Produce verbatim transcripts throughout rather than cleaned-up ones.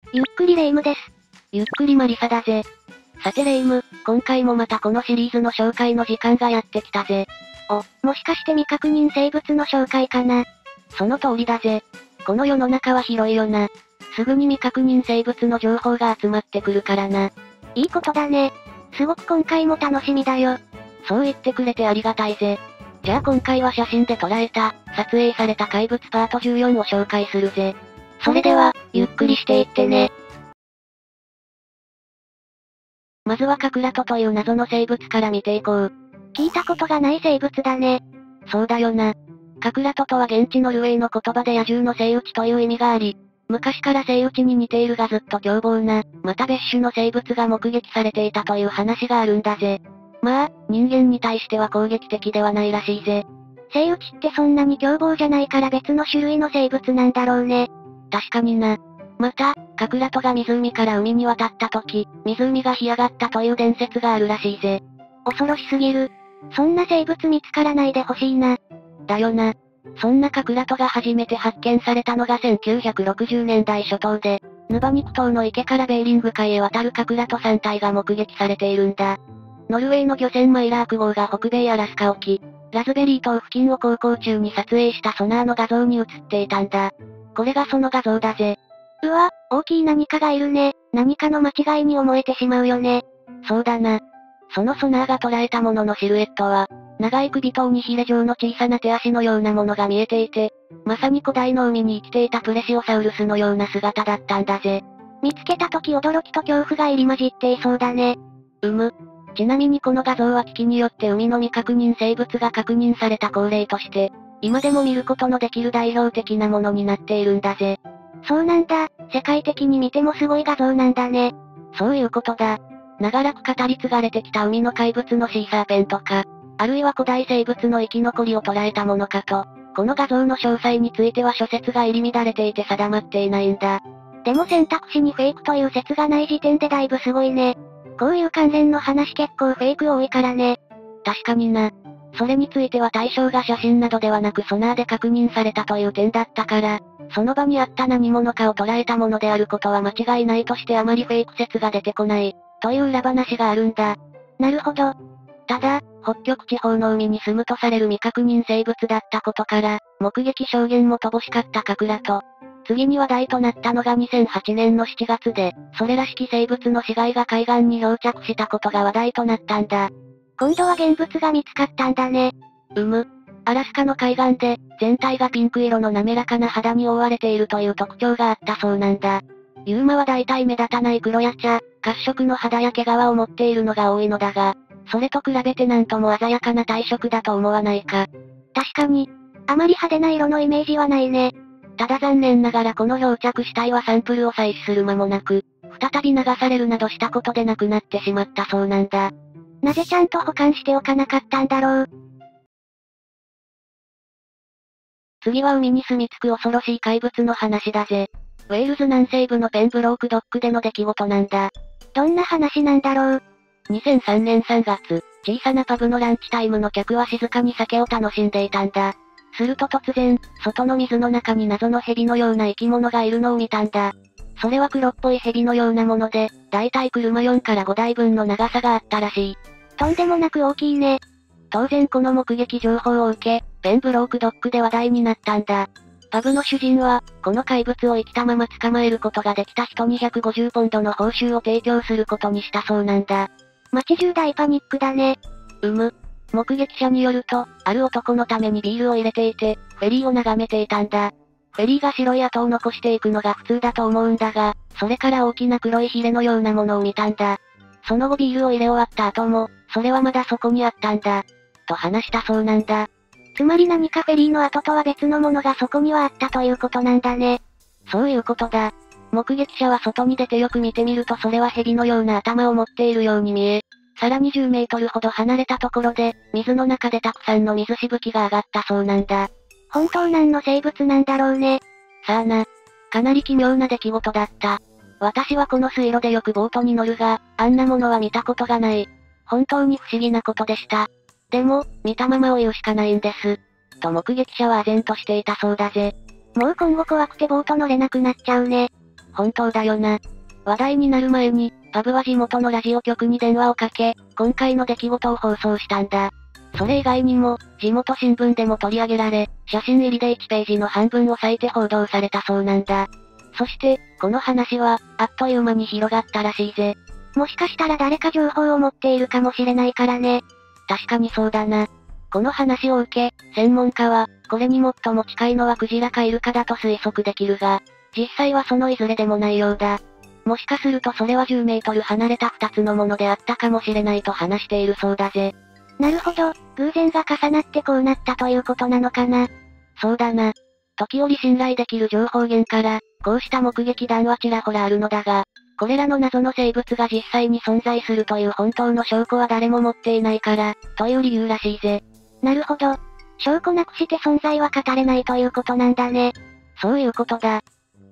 ゆっくりレ夢ムです。 ゆっくりマリサだぜ。さてレ夢ム、今回もまたこのシリーズの紹介の時間がやってきたぜ。 お、もしかして未確認生物の紹介かな？ その通りだぜ。この世の中は広いよな。すぐに未確認生物の情報が集まってくるからな。 いいことだね。すごく今回も楽しみだよ。 そう言ってくれてありがたいぜ。じゃあ今回は写真で捉えた、撮影された怪物パートじゅうよんを紹介するぜ。 それでは、ゆっくりしていってね。 まずはカクラトという謎の生物から見ていこう。 聞いたことがない生物だね。 そうだよな。カクラトとは現地ノルウェーの言葉で野獣の生打ちという意味があり、昔から生打ちに似ているがずっと凶暴な、また別種の生物が目撃されていたという話があるんだぜ。まあ、人間に対しては攻撃的ではないらしいぜ。 生打ちってそんなに凶暴じゃないから別の種類の生物なんだろうね。 確かにな。また、カクラトが湖から海に渡った時、湖が干上がったという伝説があるらしいぜ。 恐ろしすぎる。そんな生物見つからないでほしいな。 だよな。そんなカクラトが初めて発見されたのがせんきゅうひゃくろくじゅうねんだい初頭で、ヌバニク島の池からベーリング海へ渡るカクラトさん体が目撃されているんだ。ノルウェーの漁船マイラーク号が北米アラスカ沖、ラズベリー島付近を航行中に撮影したソナーの画像に映っていたんだ。これがその画像だぜ。 うわ、大きい何かがいるね。何かの間違いに思えてしまうよね。 そうだな。そのソナーが捉えたもののシルエットは、長い首とにヒレ状の小さな手足のようなものが見えていて、まさに古代の海に生きていたプレシオサウルスのような姿だったんだぜ。 見つけた時驚きと恐怖が入り混じっていそうだね。 うむ。ちなみにこの画像は機器によって海の未確認生物が確認された恒例として、今でも見ることのできる代表的なものになっているんだぜ。 そうなんだ、世界的に見てもすごい画像なんだね。 そういうことだ。長らく語り継がれてきた海の怪物のシーサーペンとか、あるいは古代生物の生き残りを捉えたものかと、この画像の詳細については諸説が入り乱れていて定まっていないんだ。 でも選択肢にフェイクという説がない時点でだいぶすごいね。こういう関連の話結構フェイク多いからね。 確かにな。それについては対象が写真などではなくソナーで確認されたという点だったから、その場にあった何者かを捉えたものであることは間違いないとしてあまりフェイク説が出てこない、という裏話があるんだ。 なるほど。 ただ、北極地方の海に住むとされる未確認生物だったことから、目撃証言も乏しかったカクラト。次に話題となったのがにせんはちねんのしちがつで、それらしき生物の死骸が海岸に漂着したことが話題となったんだ。 今度は現物が見つかったんだね。 うむ。アラスカの海岸で、全体がピンク色の滑らかな肌に覆われているという特徴があったそうなんだ。ユーマは大体目立たない黒や茶、褐色の肌や毛皮を持っているのが多いのだが、それと比べてなんとも鮮やかな体色だと思わないか。 確かに、あまり派手な色のイメージはないね。 ただ残念ながらこの漂着死体はサンプルを採取する間もなく、再び流されるなどしたことで亡くなってしまったそうなんだ。 なぜちゃんと保管しておかなかったんだろう。 次は海に住み着く恐ろしい怪物の話だぜ。ウェールズ南西部のペンブロークドックでの出来事なんだ。 どんな話なんだろう。 にせんさんねんさんがつ、小さなパブのランチタイムの客は静かに酒を楽しんでいたんだ。すると突然、外の水の中に謎の蛇のような生き物がいるのを見たんだ。それは黒っぽい蛇のようなもので、だいたい車よんからごだいぶんの長さがあったらしい。 とんでもなく大きいね。 当然この目撃情報を受け、ペンブロークドックで話題になったんだ。パブの主人は、この怪物を生きたまま捕まえることができた人にひゃくごじゅうポンドの報酬を提供することにしたそうなんだ。 街中大パニックだね。 うむ。目撃者によると、ある男のためにビールを入れていて、フェリーを眺めていたんだ。フェリーが白い跡を残していくのが普通だと思うんだが、それから大きな黒いヒレのようなものを見たんだ。その後ビールを入れ終わった後も、それはまだそこにあったんだ。と話したそうなんだ。 つまり何かフェリーの跡とは別のものがそこにはあったということなんだね。 そういうことだ。目撃者は外に出てよく見てみるとそれは蛇のような頭を持っているように見え、さらにじゅうメートルほど離れたところで、水の中でたくさんの水しぶきが上がったそうなんだ。 本当何の生物なんだろうね。 さあな。かなり奇妙な出来事だった。私はこの水路でよくボートに乗るが、あんなものは見たことがない。本当に不思議なことでした。でも、見たままを言うしかないんです。と目撃者は唖然としていたそうだぜ。 もう今後怖くてボート乗れなくなっちゃうね。 本当だよな。話題になる前に、パブは地元のラジオ局に電話をかけ、今回の出来事を放送したんだ。それ以外にも、地元新聞でも取り上げられ、写真入りでいちページの半分を割いて報道されたそうなんだ。そして、この話は、あっという間に広がったらしいぜ。 もしかしたら誰か情報を持っているかもしれないからね。 確かにそうだな。この話を受け、専門家は、これに最も近いのはクジラかイルカだと推測できるが、実際はそのいずれでもないようだ。もしかするとそれはじゅうメートル離れたふたつのものであったかもしれないと話しているそうだぜ。 なるほど、偶然が重なってこうなったということなのかな。 そうだな。時折信頼できる情報源から、こうした目撃談はちらほらあるのだが、これらの謎の生物が実際に存在するという本当の証拠は誰も持っていないから、という理由らしいぜ。 なるほど。証拠なくして存在は語れないということなんだね。 そういうことだ。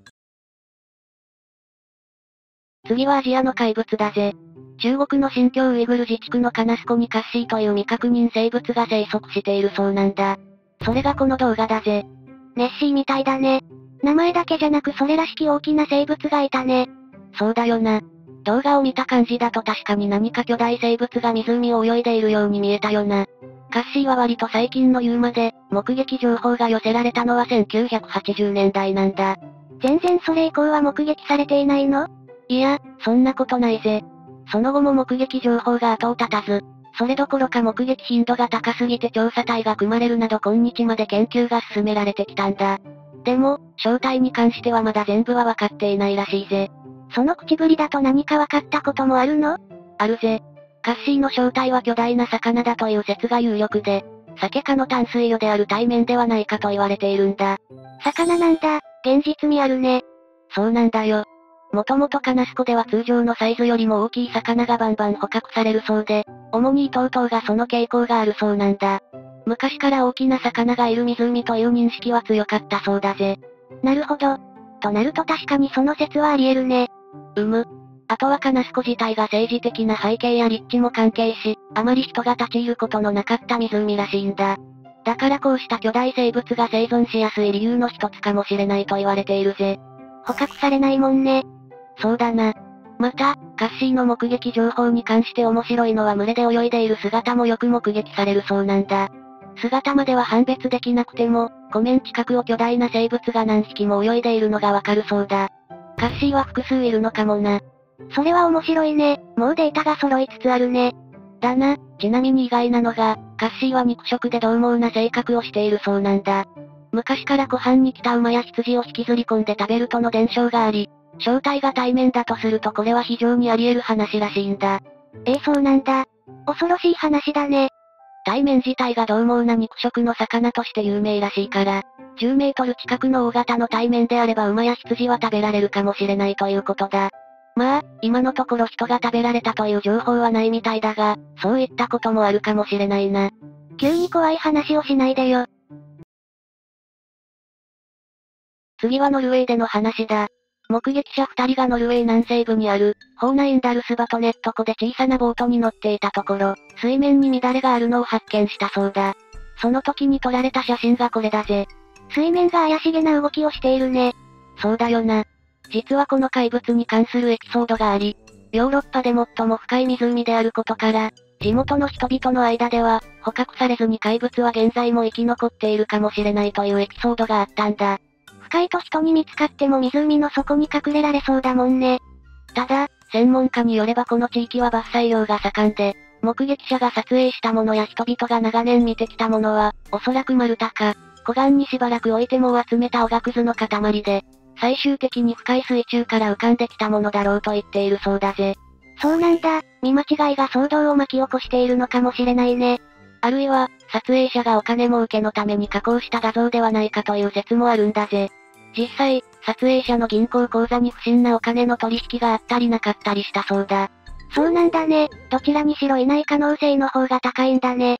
次はアジアの怪物だぜ。中国の新疆ウイグル自治区のカナスコにカッシーという未確認生物が生息しているそうなんだ。それがこの動画だぜ。 ネッシーみたいだね。名前だけじゃなくそれらしき大きな生物がいたね。 そうだよな。動画を見た感じだと確かに何か巨大生物が湖を泳いでいるように見えたよな。カッシーは割と最近の言うまで、目撃情報が寄せられたのはせんきゅうひゃくはちじゅうねんだいなんだ。 全然それ以降は目撃されていないの？ いや、そんなことないぜ。その後も目撃情報が後を絶たず、それどころか目撃頻度が高すぎて調査隊が組まれるなど今日まで研究が進められてきたんだ。でも、正体に関してはまだ全部は分かっていないらしいぜ。 その口ぶりだと何か分かったこともあるの？ あるぜ。カッシーの正体は巨大な魚だという説が有力で、鮭科の淡水魚である対面ではないかと言われているんだ。 魚なんだ、現実味あるね。 そうなんだよ。もともとカナスコでは通常のサイズよりも大きい魚がバンバン捕獲されるそうで、主にイトウトウがその傾向があるそうなんだ。昔から大きな魚がいる湖という認識は強かったそうだぜ。 なるほど。となると確かにその説はあり得るね。 うむ。あとはカナスコ自体が政治的な背景や立地も関係し、あまり人が立ち入ることのなかった湖らしいんだ。だからこうした巨大生物が生存しやすい理由の一つかもしれないと言われているぜ。 捕獲されないもんね。 そうだな。また、カッシーの目撃情報に関して面白いのは群れで泳いでいる姿もよく目撃されるそうなんだ。姿までは判別できなくても、湖面近くを巨大な生物が何匹も泳いでいるのがわかるそうだ。カッシーは複数いるのかもな。 それは面白いね。もうデータが揃いつつあるね。 だな、ちなみに意外なのが、カッシーは肉食で獰猛な性格をしているそうなんだ。昔から湖畔に来た馬や羊を引きずり込んで食べるとの伝承があり、正体が対面だとするとこれは非常にあり得る話らしいんだ。 ええ、そうなんだ。恐ろしい話だね。 対面自体が獰猛な肉食の魚として有名らしいから、じゅうメートル近くの大型の対面であれば馬や羊は食べられるかもしれないということだ。まあ、今のところ人が食べられたという情報はないみたいだが、そういったこともあるかもしれないな。 急に怖い話をしないでよ。 次はノルウェーでの話だ。目撃者二人がノルウェー南西部にある、ホーナインダルスバトネット湖で小さなボートに乗っていたところ、水面に乱れがあるのを発見したそうだ。その時に撮られた写真がこれだぜ。 水面が怪しげな動きをしているね。 そうだよな。実はこの怪物に関するエピソードがあり、ヨーロッパで最も深い湖であることから、地元の人々の間では、捕獲されずに怪物は現在も生き残っているかもしれないというエピソードがあったんだ。 深いと人に見つかっても湖の底に隠れられそうだもんね。 ただ、専門家によればこの地域は伐採業が盛んで、目撃者が撮影したものや人々が長年見てきたものは、おそらく丸太か、湖岸にしばらく置いて藻を集めたおがくずの塊で、最終的に深い水中から浮かんできたものだろうと言っているそうだぜ。 そうなんだ、見間違いが騒動を巻き起こしているのかもしれないね。 あるいは、撮影者がお金儲けのために加工した画像ではないかという説もあるんだぜ。実際、撮影者の銀行口座に不審なお金の取引があったりなかったりしたそうだ。 そうなんだね。どちらにしろいない可能性の方が高いんだね。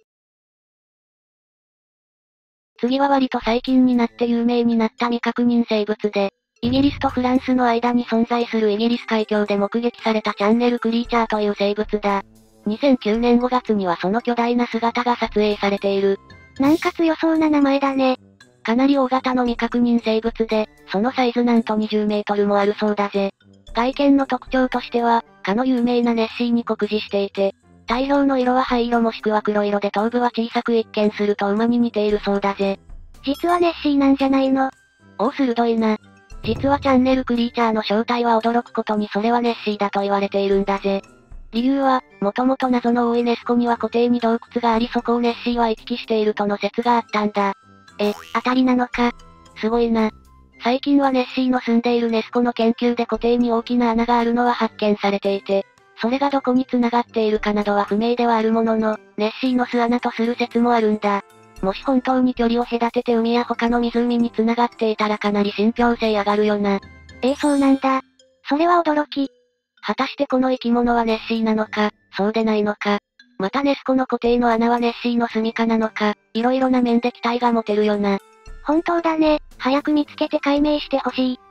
次は割と最近になって有名になった未確認生物で、イギリスとフランスの間に存在するイギリス海峡で目撃されたチャンネルクリーチャーという生物だ。にせんきゅうねんごがつにはその巨大な姿が撮影されている。 なんか強そうな名前だね。 かなり大型の未確認生物で、そのサイズなんとにじゅうメートルもあるそうだぜ。外見の特徴としては、かの有名なネッシーに酷似していて、体表の色は灰色もしくは黒色で頭部は小さく一見すると馬に似ているそうだぜ。 実はネッシーなんじゃないの？ おお鋭いな。実はチャンネルクリーチャーの正体は驚くことにそれはネッシーだと言われているんだぜ。理由は、もともと謎の多いネス湖には湖底に洞窟がありそこをネッシーは行き来しているとの説があったんだ。 え、当たりなのか。 すごいな。最近はネッシーの住んでいるネス湖の研究で湖底に大きな穴があるのは発見されていて、それがどこに繋がっているかなどは不明ではあるものの、ネッシーの巣穴とする説もあるんだ。もし本当に距離を隔てて海や他の湖に繋がっていたらかなり信憑性上がるよな。 ええ、そうなんだ。それは驚き。 果たしてこの生き物はネッシーなのか、そうでないのか。またネス湖の湖底の穴はネッシーの住処なのか、いろいろな面で期待が持てるよな。 本当だね、早く見つけて解明してほしい。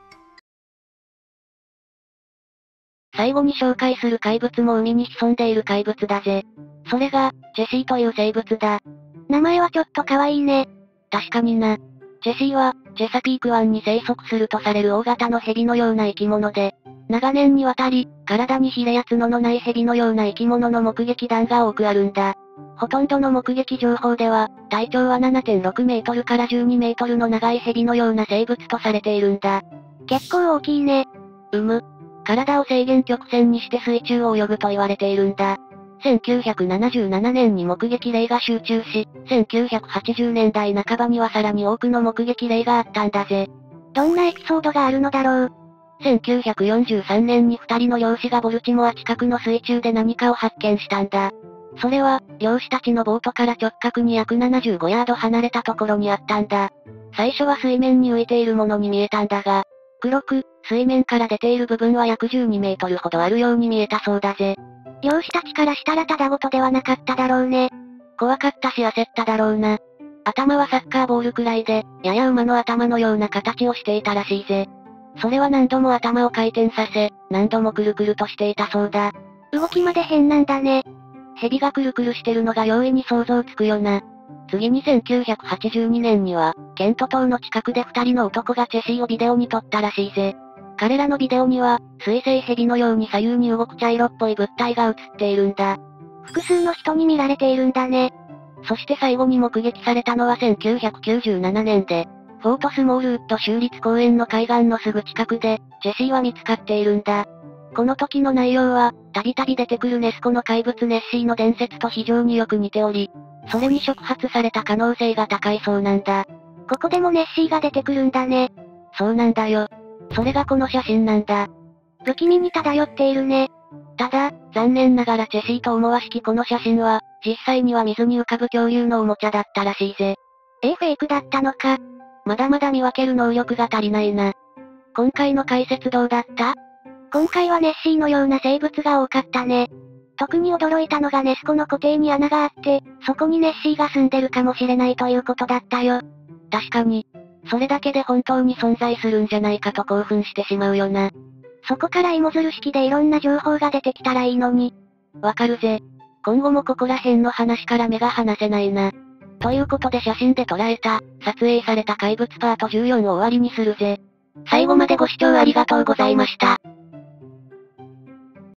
最後に紹介する怪物も海に潜んでいる怪物だぜ。それが、チェシーという生物だ。 名前はちょっと可愛いね。 確かにな。チェシーは、チェサピーク湾に生息するとされる大型の蛇のような生き物で、長年にわたり、体にヒレや角のない蛇のような生き物の目撃談が多くあるんだ。ほとんどの目撃情報では、体長は ななてんろくメートルからじゅうにメートルの長い蛇のような生物とされているんだ。 結構大きいね。 うむ。体を制限曲線にして水中を泳ぐと言われているんだ。せんきゅうひゃくななじゅうななねんに目撃例が集中し、せんきゅうひゃくはちじゅうねんだいなかばにはさらに多くの目撃例があったんだぜ。 どんなエピソードがあるのだろう。 せんきゅうひゃくよんじゅうさんねんにふたりの漁師がボルチモア近くの水中で何かを発見したんだ。それは、漁師たちのボートから直角に約ななじゅうごヤード離れたところにあったんだ。最初は水面に浮いているものに見えたんだが、黒く、水面から出ている部分は約じゅうにメートルほどあるように見えたそうだぜ。 漁師たちからしたらただごとではなかっただろうね。 怖かったし焦っただろうな。頭はサッカーボールくらいで、やや馬の頭のような形をしていたらしいぜ。それは何度も頭を回転させ、何度もくるくるとしていたそうだ。 動きまで変なんだね。 蛇がくるくるしてるのが容易に想像つくよな。次にせんきゅうひゃくはちじゅうにねんには、ケント島の近くで二人の男がチェシーをビデオに撮ったらしいぜ。彼らのビデオには、水生蛇のように左右に動く茶色っぽい物体が映っているんだ。 複数の人に見られているんだね。 そして最後に目撃されたのはせんきゅうひゃくきゅうじゅうななねんで、フォートスモールウッド州立公園の海岸のすぐ近くで、チェシーは見つかっているんだ。この時の内容は、たびたび出てくるネス湖の怪物ネッシーの伝説と非常によく似ており、それに触発された可能性が高いそうなんだ。 ここでもネッシーが出てくるんだね。 そうなんだよ。それがこの写真なんだ。 不気味に漂っているね。 ただ、残念ながらチェシーと思わしきこの写真は、実際には水に浮かぶ恐竜のおもちゃだったらしいぜ。 え、フェイクだったのか。 まだまだ見分ける能力が足りないな。今回の解説どうだった？ 今回はネッシーのような生物が多かったね。特に驚いたのがネス湖の湖底に穴があって、そこにネッシーが住んでるかもしれないということだったよ。 確かに。それだけで本当に存在するんじゃないかと興奮してしまうよな。 そこから芋づる式でいろんな情報が出てきたらいいのに。 わかるぜ。今後もここら辺の話から目が離せないな。ということで写真で捉えた、撮影された怪物パートじゅうよんを終わりにするぜ。最後までご視聴ありがとうございました。